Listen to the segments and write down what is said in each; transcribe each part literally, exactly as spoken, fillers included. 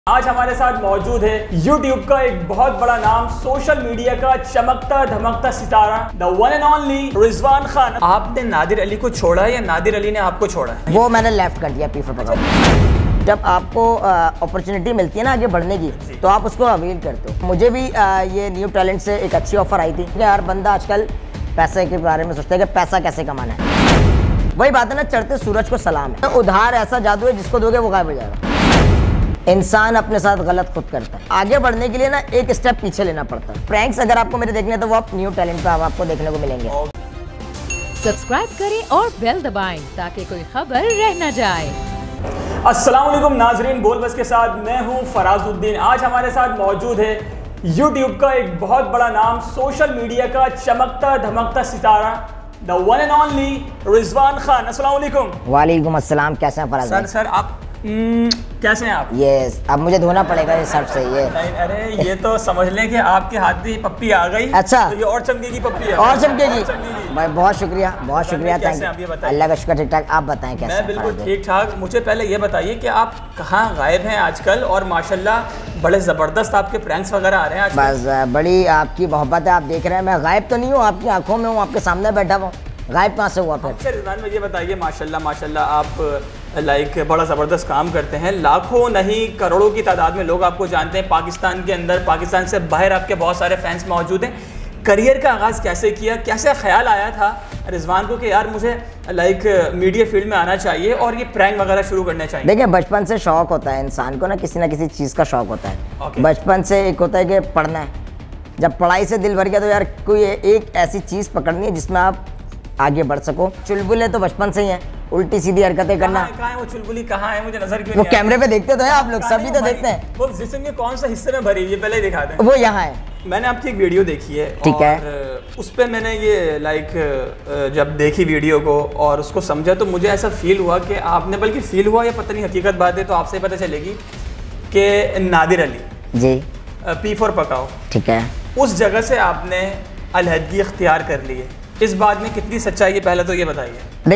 आज हमारे साथ मौजूद है यूट्यूब का एक बहुत बड़ा नाम, सोशल मीडिया का चमकता धमकता सितारा, the one and only Rizwan Khan. आपने नादिर अली को छोड़ा है या नादिर अली ने आपको छोड़ा है? वो मैंने लेफ्ट कर दिया पीफर पकड़। जब आपको अपॉर्चुनिटी मिलती है ना आगे बढ़ने की, तो आप उसको अवेल करते हो। मुझे भी आ, ये न्यू टैलेंट से एक अच्छी ऑफर आई थी कि हर बंदा आजकल पैसे के बारे में सोचता है कि पैसा कैसे कमाना है। वही बात है ना, चढ़ते सूरज को सलाम है। उधार ऐसा जादू है, जिसको दोगे वो गायब हो जाएगा। इंसान अपने साथ गलत खुद करता है। आगे बढ़ने के लिए ना एक स्टेप पीछे लेना पड़ता है। प्रैंक्स अगर आपको मेरे देखने तो वो आप न्यू टैलेंट पे आपको देखने को मिलेंगे। सब्सक्राइब करें और बेल दबाएं ताकि कोई खबर रह न जाए। अस्सलाम वालेकुम नाजरीन, बोल बस के साथ मैं हूं फराजुद्दीन। आज हमारे साथ मौजूद है यूट्यूब का एक बहुत बड़ा नाम, सोशल मीडिया का चमकता धमकता सितारा, the one and only Rizwan Khan. अस्सलाम वालेकुम। वालेकुम अस्सलाम। कैसे हैं फराज सर? सर आप Mm, कैसे हैं आप? यस, अब मुझे धोना पड़ेगा ये सर्फ से। ये नहीं, अरे ये तो समझ लें कि आपके हाथ में पप्पी आ गई। अच्छा, तो ये और चमकेगी पप्पी है। और चमकेगी भाई, बहुत शुक्रिया बहुत शुक्रिया। कैसे आप ये बताइए? अल्लाह का शुक्र, ठीक ठाक। आप बताएं कैसे? मैं बिल्कुल ठीक ठाक। मुझे पहले ये बताइए कि आप कहाँ गायब हैं आजकल, और माशाल्लाह बड़े ज़बरदस्त आपके प्रैंक्स वगैरह आ रहे हैं आजकल। बस बड़ी आपकी मोहब्बत है, आप देख रहे हैं। मैं गायब तो नहीं हूँ, आपकी आंखों में हूँ, आपके सामने बैठा हुआ। गायब कहाँ से हुआ फिर? अच्छा रिजवान, में ये बताइए, माशाल्लाह माशाल्लाह आप लाइक बड़ा ज़बरदस्त काम करते हैं। लाखों नहीं करोड़ों की तादाद में लोग आपको जानते हैं। पाकिस्तान के अंदर, पाकिस्तान से बाहर आपके बहुत सारे फैंस मौजूद हैं। करियर का आगाज़ कैसे किया, कैसे ख्याल आया था रिजवान को कि यार मुझे लाइक मीडिया फील्ड में आना चाहिए और ये प्रैंक वगैरह शुरू करने चाहिए? देखिए, बचपन से शौक होता है इंसान को ना, किसी ना किसी चीज़ का शौक होता है। okay. बचपन से एक होता है कि पढ़ना है। जब पढ़ाई से दिल भर गया तो यार कोई एक ऐसी चीज़ पकड़नी है जिसमें आप आगे बढ़ सको। चुलबुले तो बचपन से ही हैं, उल्टी सीधी हरकतें करना। कहाँ है वो चुलबुली, कहाँ है? मुझे नजर क्यों वो नहीं? कैमरे पे देखते तो हैं आप लोग, सभी तो देखते हैं। वो जिस्म के कौन सा हिस्से में भरी है पहले ही दिखा दें। वो यहाँ है। मैंने आपकी एक वीडियो देखी है, ठीक है। उस पर मैंने ये लाइक जब देखी वीडियो को और उसको समझा तो मुझे ऐसा फील हुआ कि आपने, बल्कि फील हुआ या पता नहीं हकीकत बात है तो आपसे पता चलेगी कि नादिर अली जी पी फोर पकाओ, ठीक है, उस जगह से आपने अलहदगी इख्तियार कर ली है। इस बात में कितनी सच्चाई है, पहले तो ये बताइए।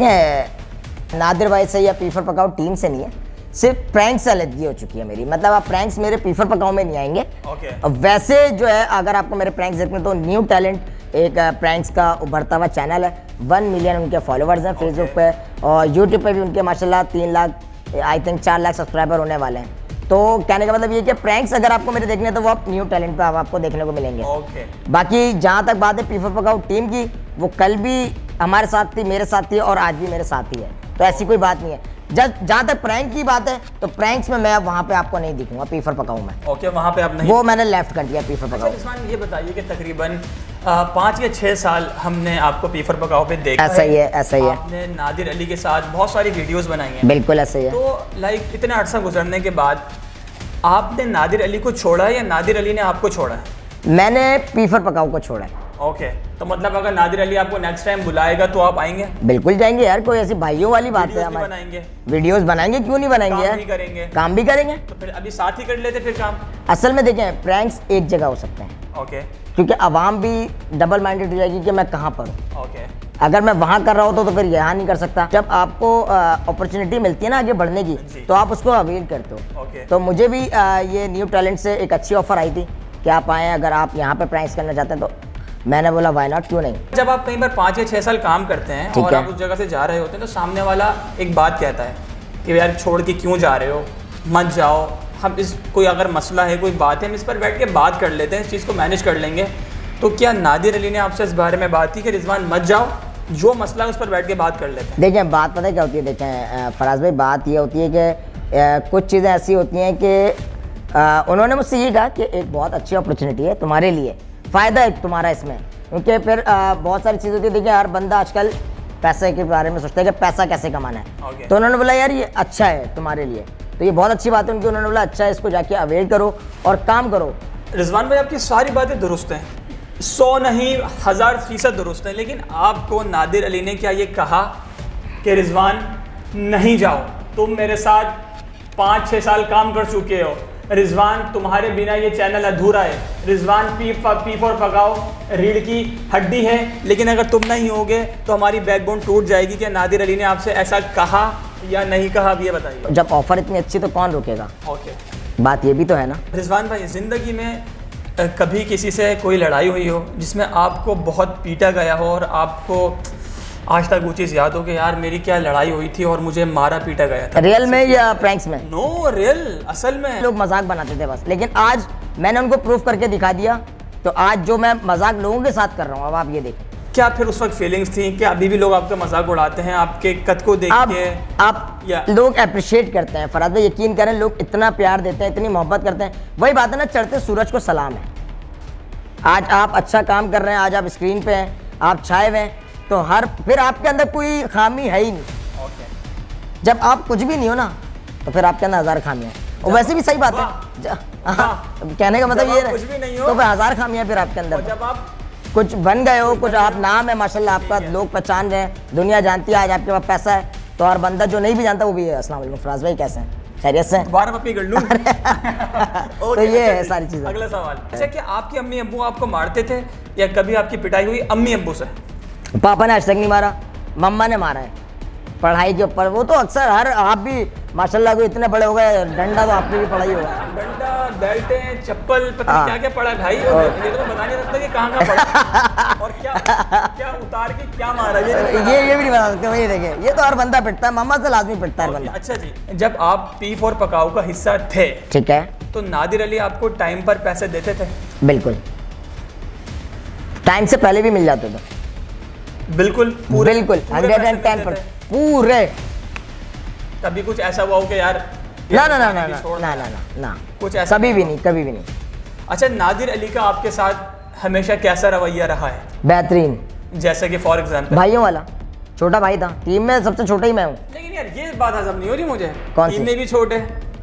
देखिए, नादिर भाई से या पीफर पकाओ टीम से नहीं है, सिर्फ प्रैंक्स से अलहदगी हो चुकी है मेरी। मतलब आप प्रैंक्स मेरे पीफर पकाओ में नहीं आएंगे। okay. वैसे जो है, अगर आपको मेरे प्रैंक्स देखने तो न्यू टैलेंट एक प्रैंक्स का उभरता हुआ चैनल है। वन मिलियन उनके फॉलोवर्स हैं फेसबुक पे, और यूट्यूब पे भी उनके माशाल्लाह तीन लाख आई थिंक चार लाख सब्सक्राइबर होने वाले हैं। तो कहने का मतलब ये कि प्रैंक्स अगर आपको मेरे देखने तो वो आप न्यू टैलेंट पे आपको देखने को मिलेंगे। okay. बाकी जहाँ तक बात है पीफर पकाओ टीम की, वो कल भी हमारे साथ थी, मेरे साथ थी, और आज भी मेरे साथ ही है। तो ऐसी कोई बात नहीं है। जब जहाँ तक प्रैंक की बात है तो प्रैंक्स में मैं वहाँ पे आपको नहीं दिखूंगा पीफर पकाऊं में। ओके okay, वहाँ पे आप नहीं, वो मैंने लेफ्ट कर दिया पीफर पकाओ। अच्छा, ये बताइए कि तकरीबन पाँच या छः साल हमने आपको पीफर पकाओ पे देखा। ऐसा ही है, ऐसा ही है। आपने नादिर अली के साथ बहुत सारी वीडियोस बनाई हैं। बिल्कुल ऐसा ही है। तो लाइक इतना अरसा गुजरने के बाद आपने नादिर अली को छोड़ा है या नादिर अली ने आपको छोड़ा है? मैंने पीफर पकाओ को छोड़ा है। Okay okay. तो मतलब अगर नादिर अली आपको नेक्स्ट टाइम बुलाएगा तो आप आएंगे? बिल्कुल जाएंगे यार, कोई ऐसी भाइयों वाली बात है। हमारे बनाएंगे, वीडियोस बनाएंगे, क्यों नहीं बनाएंगे यार, काम भी करेंगे। काम भी करेंगे। तो फिर अभी साथ ही कर लेते फिर काम। असल में देखें, प्रैंक्स एक जगह हो सकते हैं। ओके, क्योंकि आवाम भी डबल माइंडेड हो जाएगी कि मैं कहाँ पर हूँ। ओके, अगर मैं वहाँ कर रहा हूँ तो, तो फिर यहाँ नहीं कर सकता। जब आपको अपॉर्चुनिटी मिलती है ना आगे बढ़ने की, तो आप उसको अवेल करते हो। okay. तो मुझे भी आ, ये न्यू टैलेंट से एक अच्छी ऑफर आई थी कि आप आएँ, अगर आप यहाँ पे प्रैंक्स करना चाहते हैं। तो मैंने बोला वाई नॉट, क्यों नहीं। जब आप कहीं पर पाँच या छः साल काम करते हैं और आप उस जगह से जा रहे होते हैं तो सामने वाला एक बात कहता है कि यार छोड़ के क्यों जा रहे हो, मत जाओ, हम इस कोई अगर मसला है, कोई बात है, हम इस पर बैठ के बात कर लेते हैं, इस चीज़ को मैनेज कर लेंगे। तो क्या नादिर अली ने आपसे इस बारे में बात की कि रिजवान मत जाओ, जो मसला है उस पर बैठ के बात कर लेते हैं? देखें, बात पता है क्या होती है। देखें फराज भाई, बात ये होती है कि कुछ चीज़ें ऐसी होती हैं कि उन्होंने मुझसे ये कहा कि एक बहुत अच्छी अपॉर्चुनिटी है तुम्हारे लिए, फ़ायदा है तुम्हारा इसमें। क्योंकि फिर आ, बहुत सारी चीज़ होती है। देखिए, हर बंदा आजकल पैसे के बारे में सोचता है कि पैसा कैसे कमाना है। okay. तो उन्होंने बोला यार ये अच्छा है तुम्हारे लिए, तो ये बहुत अच्छी बात है उनकी। उन्होंने बोला अच्छा है, इसको जाके अवेल करो और काम करो। रिजवान भाई, आपकी सारी बातें दुरुस्त हैं, सौ नहीं हज़ार फीसद दुरुस्त हैं, लेकिन आपको नादिर अली ने क्या ये कहा कि रिजवान नहीं जाओ, तुम मेरे साथ पाँच छः साल काम कर चुके हो, रिजवान तुम्हारे बिना ये चैनल अधूरा है, रिजवान पी पी फोर पकाओ रीढ़ की हड्डी है, लेकिन अगर तुम नहीं होगे तो हमारी बैकबोन टूट जाएगी? क्या नादिर अली ने आपसे ऐसा कहा या नहीं कहा, अब ये बताइए। जब ऑफर इतनी अच्छी तो कौन रोकेगा। ओके, बात ये भी तो है ना। रिजवान भाई, ज़िंदगी में अ, कभी किसी से कोई लड़ाई हुई हो जिसमें आपको बहुत पीटा गया हो और आपको आज तक वो चीज़ याद हो कि यार मेरी क्या लड़ाई हुई थी और मुझे मारा पीटा गया था? रियल में या प्रैंक्स में? नो, रियल, असल में। लोग मजाक बनाते थे बस, लेकिन आज मैंने उनको प्रूफ करके दिखा दिया, तो आज जो मैं मजाक लोगों के साथ कर रहा हूँ, अब आप ये देखें। क्या फिर उस वक्त फीलिंग्स थी? क्या अभी भी लोग आपका मजाक उड़ाते हैं आपके कद को देख आप, के? आप या लोग अप्रिशिएट करते हैं फराज भाई, यकीन करें, लोग इतना प्यार देते हैं, इतनी मोहब्बत करते हैं। वही बात है ना, चढ़ते सूरज को सलाम है। आज आप अच्छा काम कर रहे हैं, आज आप स्क्रीन पे हैं, आप छाए हुए हैं, तो हर फिर आपके अंदर कोई खामी है ही नहीं। ओके। जब आप कुछ भी नहीं हो ना, तो फिर आपके अंदर हजार खामियां हैं। और वैसे भी सही बात है, ज- हाँ, कहने का मतलब जब ये आप कुछ भी नहीं है, हो, तो फिर हजार खामियां फिर आपके अंदर। और जब आप कुछ बन गए हो, कुछ आप नाम है माशाल्लाह आपका, लोग पहचान रहे हैं, दुनिया जानती है, आज आपके पास पैसा है, तो हर बंदा जो नहीं भी जानता वो भी है। अस्सलाम वालेकुम फराज भाई, कैसे हैं? खैरियत से हैं? दोबारा मैं कर लूं। तो ये है सारी चीजें। अगला सवाल, अच्छा, क्या आपकी अम्मी अब्बू आपको मारते थे या कभी आपकी पिटाई हुई अम्मी अब्बू से? पापा ने आज तक नहीं मारा, मम्मा ने मारा है पढ़ाई के ऊपर। वो तो अक्सर हर, आप भी माशाल्लाह को इतने बड़े हो गए, डंडा तो आपने भी पढ़ाई होगा। डंडा, बेल्टें, चप्पल, पता हाँ। क्या क्या पड़ा है भाई, और ये तो मैं बता नहीं सकता कि कहाँ कहाँ पड़ा और क्या क्या उतार के क्या मारा ये ये ये भी नहीं बता सकते। वही देखे, ये तो हर बंदा पिटता है, मम्मा से लाजमी पिटता है हर बंदा। अच्छा जी, जब आप पी फॉर पकाओ का हिस्सा थे, ठीक है, तो नादिर अली आपको टाइम पर पैसे देते थे? बिल्कुल, टाइम से पहले भी मिल जाते थे। बिल्कुल पूरे, बिल्कुल पूरे हंड्रेड पैसे एंड टेन देते थे? परसेंट पूरे। कभी कुछ ऐसा हुआ हो कि यार ना ना ना ना भी ना छोड़ ना दो? ना ना ना, कुछ ऐसा कभी भी नहीं, कभी भी नहीं। अच्छा, नादिर अली का आपके साथ हमेशा कैसा रवैया रहा है? बेहतरीन, जैसे कि फॉर एग्जाम्पल? भाइयों वाला, छोटा भाई था, टीम में सबसे छोटा ही मैं हूँ। लेकिन यार ये बात हजम नहीं हो रही मुझे। कौन सी? टीम में भी छोटे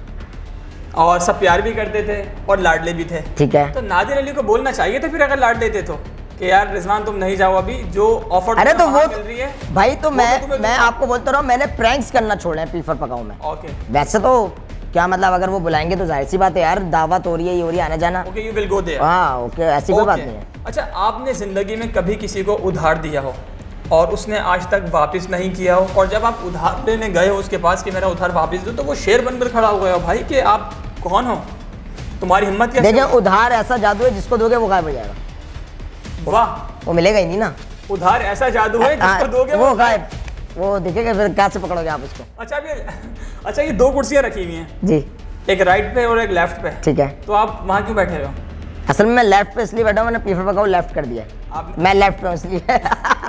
और सब प्यार भी करते थे और लाडले भी थे, ठीक है। तो नादिर अली को बोलना चाहिए था फिर, अगर लाड लेते तो, कि यार रिजवान तुम नहीं जाओ अभी, जो ऑफर अरे तो वो मिल रही है भाई, तो वो मैं तो तुम्हें मैं दूंगा। आपको बोलता रहा हूँ, मैंने प्रैंक्स करना छोड़े हैं पी फॉर पकाओ में। ओके वैसे तो क्या मतलब, अगर वो बुलाएंगे तो जाहिर सी बात है यार, दावत हो रही है, ये हो रही है, आना जाना। Okay, you will go there. हाँ ओके, ऐसी कोई बात ओके। नहीं है। अच्छा, आपने जिंदगी में कभी किसी को उधार दिया हो और उसने आज तक वापस नहीं किया हो, और जब आप उधार लेने गए हो उसके पास कि मेरा उधार वापस दो, तो वो शेर बनकर खड़ा हो गया हो भाई कि आप कौन हो, तुम्हारी हिम्मत कैसे? देखिए, उधार ऐसा जादू है, जिसको दोगे वो गायब हो जाएगा, वाह, वो मिलेगा ही नहीं ना। उधार ऐसा जादू है जिसको हाँ, दोगे वो गायब, वो दिखेगा, फिर कैसे पकड़ोगे आप उसको? अच्छा, अभी अच्छा, ये दो कुर्सियां रखी हुई हैं, जी एक राइट पे और एक लेफ्ट पे, ठीक है। तो आप वहाँ क्यों बैठे हो? असल में मैं लेफ्ट पे इसलिए बैठा हूँ, मैंने पी फॉर पकाओ लेफ्ट कर दिया है। आपने- मैं लेफ्ट पे हूँ इसलिए।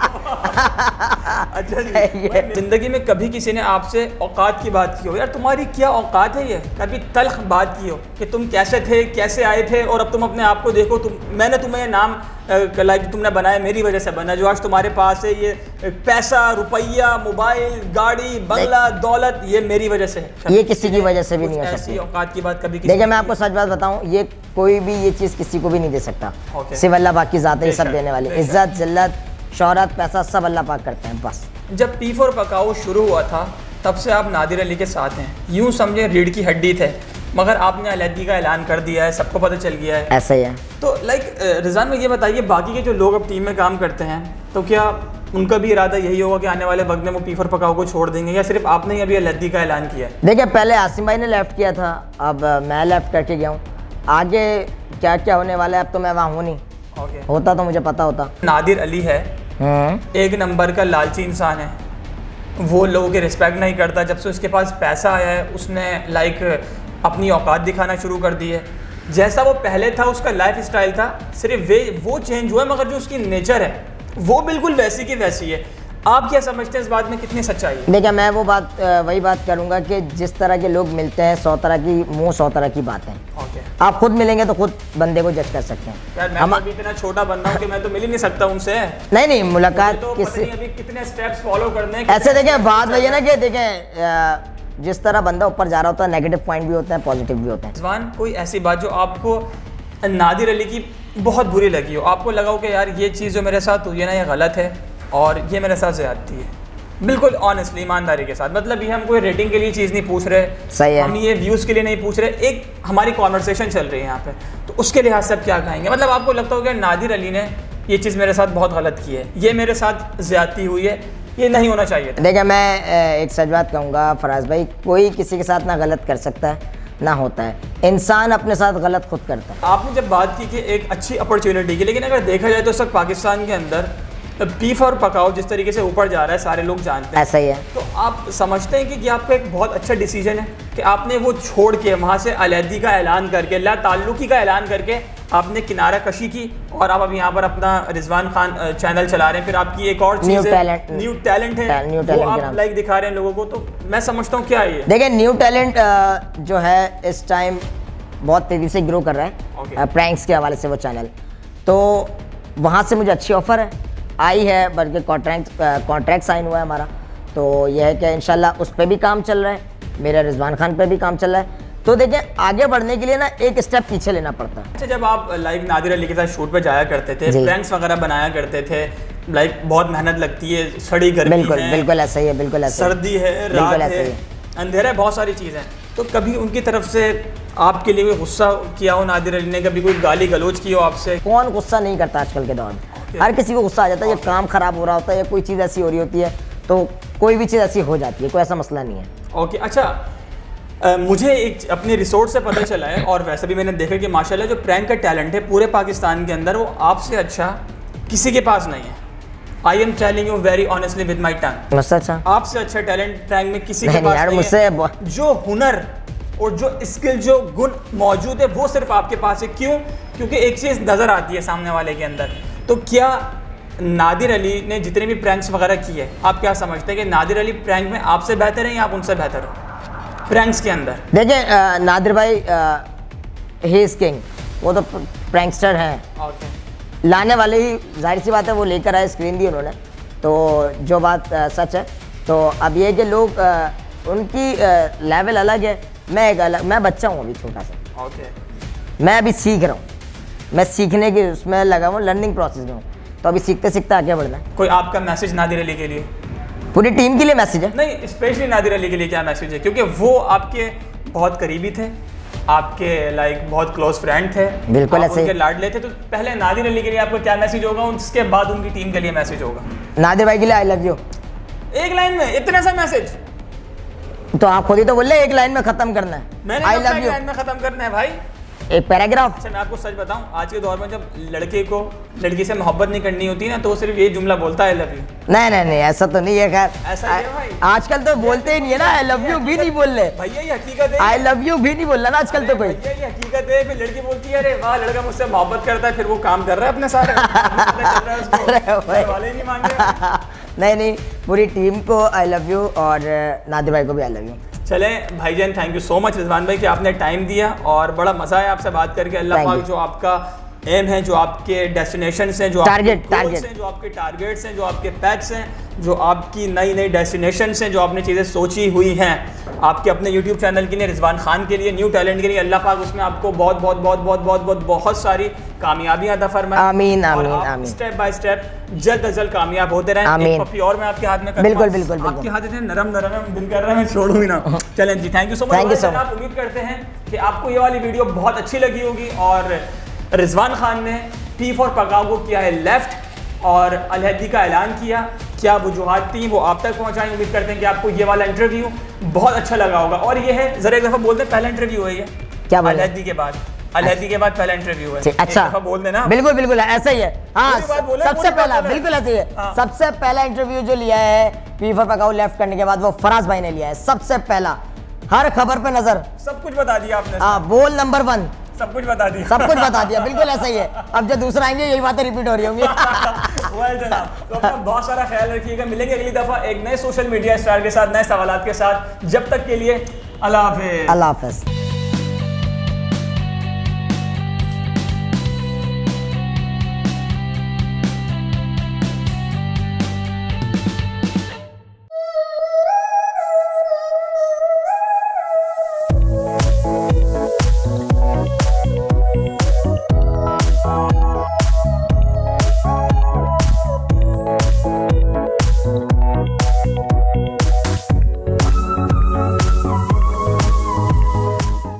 अच्छा जी, ये- जिंदगी में कभी किसी ने आपसे औकात की बात की हो, यार तुम्हारी क्या औकात है, ये कभी तल्ख बात की हो कि तुम कैसे थे, कैसे आए थे, और अब तुम अपने आप को देखो, तुम मैंने तुम्हें ये नाम लाइक तुमने बनाया, मेरी वजह से बना, जो आज तुम्हारे पास है, ये पैसा, रुपया, मोबाइल, गाड़ी, बंगला, दौलत, ये मेरी वजह से है। ये किसी की वजह से भी नहीं हो ऐसी सकती। औकात की बात कभी किसी देखिए, ने मैं की? आपको सच बात बताऊं, ये कोई भी ये चीज़ किसी को भी नहीं दे सकता, ओके। सिर्फ अल्लाह पाक की ज़ात है ये सब बेशक, देने वाली। बेशक। इज्जत, जिल्लत, शोहरत, पैसा सब अल्लाह पाक करते हैं बस। जब पी फॉर पकाओ शुरू हुआ था तब से आप नादिर अली के साथ हैं, यूं समझे रीढ़ की हड्डी थे, मगर आपने अलहदगी का ऐलान कर दिया है, सबको पता चल गया है। ऐसा ही है। तो लाइक रिजवान में ये बताइए, बाकी के जो लोग अब टीम में काम करते हैं, तो क्या उनका भी इरादा यही होगा कि आने वाले वक्त में वो पी फॉर पकाओ को छोड़ देंगे, या सिर्फ आपने ही अभी अलहदगी का ऐलान किया है? देखिए, पहले आसिम भाई ने लेफ्ट किया था, अब अ, मैं लेफ्ट करके गया हूँ। आगे क्या क्या होने वाला है अब तो मैं वहाँ हूँ नहीं, ओके। होता तो मुझे पता होता। नादिर अली है, हम्म, एक नंबर का लालची इंसान है, वो लोगों की रिस्पेक्ट नहीं करता। जब से उसके पास पैसा आया है, उसने लाइक अपनी औकात दिखाना शुरू कर दी है। जैसा वो पहले था, उसका लाइफ स्टाइल था, सिर्फ वे वो चेंज हुआ है, मगर जो उसकी नेचर है वो बिल्कुल वैसी की वैसी है। आप क्या समझते हैं इस बात में, कितनी सच्चाई है? देखिए, मैं वो बात अ, वही बात करूँगा कि जिस तरह के लोग मिलते हैं, सौ तरह की मुँह सौ तरह की बातें। ओके। आप खुद मिलेंगे तो खुद बंदे को जज कर सकते हैं। यार मैं हम तो अभी इतना छोटा बंदा हूँ कि मैं तो मिल ही नहीं सकता उनसे। नहीं नहीं, मुलाकात तो पता किसी नहीं अभी कितने स्टेप्स फॉलो करने हैं। ऐसे देखें, बात वही है ना कि देखें, अ, जिस तरह बंदा ऊपर जा रहा होता है, नेगेटिव पॉइंट भी होते हैं, पॉजिटिव भी होते हैं। रिजवान, कोई ऐसी बात जो आपको नादिर अली की बहुत बुरी लगी हो, आपको लगा हो कि यार ये चीज़ जो मेरे साथ हुई है ना, ये गलत है और ये मेरे साथ ज़्यादती है, बिल्कुल ऑनेस्टली, ईमानदारी के साथ, मतलब ये हम कोई रेटिंग के लिए चीज़ नहीं पूछ रहे, सही है, हम ये व्यूज़ के लिए नहीं पूछ रहे, एक हमारी कॉन्वर्सेशन चल रही है यहाँ पे, तो उसके लिहाज से आप क्या कहेंगे? मतलब आपको लगता हो कि नादिर अली ने ये चीज़ मेरे साथ बहुत गलत की है, ये मेरे साथ ज़्यादती हुई है, ये नहीं होना चाहिए था। देखिए, मैं अ, एक सच बात कहूँगा फराज भाई, कोई किसी के साथ ना गलत कर सकता है, ना होता है। इंसान अपने साथ गलत खुद करता है। आपने जब बात की कि एक अच्छी अपॉर्चुनिटी की, लेकिन अगर देखा जाए तो इस वक्त पाकिस्तान के अंदर बीफ और पकाओ जिस तरीके से ऊपर जा रहा है, सारे लोग जानते हैं, ऐसा ही है। तो आप समझते हैं कि ये आपका एक बहुत अच्छा डिसीजन है कि आपने वो छोड़ के वहाँ से अलहदी का ऐलान करके, ला ताल्लुकी का ऐलान करके आपने किनारा कशी की और आप अब यहाँ पर अपना रिजवान खान चैनल चला रहे हैं। फिर आपकी एक और चीज़ है, न्यू टैलेंट है, न्यू वो आप लाइक दिखा रहे हैं लोगों को। तो मैं समझता हूँ क्या है ये। देखिए, न्यू टैलेंट जो है इस टाइम बहुत तेज़ी से ग्रो कर रहा है प्रैंक्स के हवाले से वो चैनल। तो वहाँ से मुझे अच्छी ऑफ़र है आई है, बल्कि कॉन्ट्रैक्ट कॉन्ट्रैक्ट साइन हुआ है हमारा। तो यह है कि इंशाल्लाह उस पर भी काम चल रहा है, मेरा रिजवान खान पे भी काम चल रहा है। तो देखिए, आगे बढ़ने के लिए ना एक स्टेप पीछे लेना पड़ता है। अच्छा, जब आप लाइक नादिर अली के साथ शूट पे जाया करते थे, प्रैंक्स वगैरह बनाया करते थे, लाइक बहुत मेहनत लगती है, सड़ी गर्मी बिल्कुल है, बिल्कुल ऐसा ही है, बिल्कुल ऐसा सर्दी है, रात है, अंधेरा है, बहुत सारी चीज़ें। तो कभी उनकी तरफ से आपके लिए कोई गुस्सा किया हो नादिर अली ने, कभी कोई गाली गलौज की हो आपसे? कौन गुस्सा नहीं करता आजकल के दौर में? हर किसी को गुस्सा आ जाता है। ये काम खराब हो रहा होता है या कोई चीज़ ऐसी हो रही होती है तो कोई भी चीज़ ऐसी हो जाती है, कोई ऐसा मसला नहीं है। ओके, अच्छा, आ, मुझे एक अपने रिसोर्ट से पता चला है और वैसे भी मैंने देखा कि माशाल्लाह जो प्रैंक का टैलेंट है पूरे पाकिस्तान के अंदर, वो आपसे अच्छा किसी के पास नहीं है। I am telling you very honestly with my tongue, अच्छा, आपसे अच्छा टैलेंट प्रैंक में किसी के पास यार, नहीं मुझसे है। जो हुनर और जो स्किल, जो गुण मौजूद है, वो सिर्फ आपके पास है। क्यों? क्योंकि एक चीज़ नज़र आती है सामने वाले के अंदर। तो क्या नादिर अली ने जितने भी प्रैंक्स वगैरह किए, आप क्या समझते हैं कि नादिर अली प्रैंक में आपसे बेहतर है या आप उनसे बेहतर हो प्रैंक्स के अंदर? देखिए, नादिर भाई ही इज किंग, वो तो प्रैंकस्टर हैं। ओके, लाने वाले ही जाहिर सी बात है वो लेकर आए, स्क्रीन दी उन्होंने, तो जो बात आ, सच है। तो अब ये कि लोग आ, उनकी लेवल अलग है, मैं एक अलग, मैं बच्चा हूँ अभी छोटा सा। ओके, मैं अभी सीख रहा हूँ, मैं सीखने की उसमें लगा हूँ, लर्निंग प्रोसेस में हूँ। तो अभी सीखते सीखते आगे बढ़ना है। कोई आपका मैसेज नादिर अली के लिए? पूरी टीम के लिए मैसेज है। नहीं, स्पेशली नादिर अली के लिए क्या मैसेज है? क्योंकि वो आपके बहुत करीबी थे, आपके लाइक बहुत क्लोज फ्रेंड थे, बिल्कुल ऐसे उनके लाडले थे। तो पहले नादिर अली के लिए आपको क्या मैसेज होगा, उसके बाद उनकी टीम के लिए मैसेज होगा? नादिर भाई के लिए आई लव यू। एक लाइन में इतना सा मैसेज? तो आप खुद ही तो बोल रहे एक लाइन में खत्म करना है। मैंने I love love you line में खत्म करना है भाई, एक पैराग्राफ। अच्छा, मैं आपको सच बताऊं, आज के दौर में जब लड़के को लड़की से मोहब्बत नहीं करनी होती ना, तो सिर्फ ये जुमला बोलता है आई लव यू। नहीं नहीं नहीं, ऐसा तो नहीं है। खैर, ऐसा ही है भाई, आजकल तो बोलते ही नहीं है ना, आई लव यू भी नहीं बोल रहे भैया, ये हकीकत है। आई लव यू भी नहीं बोल रहा ना आजकल तो कोई। भैया ये हकीकत है। फिर लड़की बोलती है अरे वाह, लड़का मुझसे मोहब्बत करता है, फिर वो काम कर रहा है अपने सारे वाले नहीं मान रहे। नहीं नहीं, पूरी टीम को आई लव यू और नादिर भाई को भी आई लव यू। चलें भाईजान, thank you so much Rizwan भाई कि आपने टाइम दिया और बड़ा मज़ा है आपसे बात करके। अल्लाह पाक जो आपका एम है, जो आपके डेस्टिनेशन हैं, जो टारगेट टारगेट हैं, जो आपके टारगेट्स हैं, जो आपके पैक्स हैं, जो आपकी नई नई डेस्टिनेशन हैं, जो आपने चीज़ें सोची हुई हैं आपके अपने यूट्यूब चैनल के लिए, रिजवान खान के लिए, न्यू टैलेंट के लिए, अल्लाह पाक उसमें आपको बहुत बहुत बहुत बहुत बहुत बहुत बहुत सारी कामयाबियां अता फरमाए। आमीन आमीन आमीन। स्टेप बाय स्टेप जल्द अज जल्द कामयाब होते रहें। आमीन। पप्पी और मैं आपके हाथ में बिल्कुल बिल्कुल बिल्कुल आपके हाथ इतने नरम नरम है, दिल कर रहा है मैं छोड़ूं ही ना। चलें जी, thank you so much. Thank you so much. उम्मीद करते हैं कि आपको ये वाली वीडियो बहुत अच्छी लगी होगी। और रिजवान खान ने पी फॉर पकाओ को किया है लेफ्ट और अलहदी का ऐलान किया, क्या वजूहात थी वो आप तक पहुंचाएं। उम्मीद करते हैं कि आपको ये वाला इंटरव्यू बहुत अच्छा लगा होगा। और ये है, जरा एक दफ़ा बोलते हैं, पहला इंटरव्यू है ये क्या अलहदी के बाद, अलहदी के बाद पहला इंटरव्यू है। अच्छा, बोल देना। बिल्कुल बिल्कुल ऐसा ही है। हाँ, सबसे पहला बिल्कुल ऐसा ही है। सबसे पहला इंटरव्यू जो लिया है पी फॉर पकाओ लेफ्ट करने के बाद, वो फराज भाई ने लिया है सबसे पहला। हर खबर पे नजर, सब कुछ बता दिया आपने। हाँ, बोल नंबर वन, सब कुछ बता दिया, सब कुछ बता दिया, बिल्कुल ऐसा ही है। अब जो दूसरा आएंगे यही बातें रिपीट हो रही होंगी। वेल जनाब, तो अपना बहुत सारा ख्याल रखिएगा। मिलेंगे अगली दफा एक नए सोशल मीडिया स्टार के साथ, नए सवालात के साथ। जब तक के लिए अल्लाह हाफिज़। अल्लाह हाफिज़।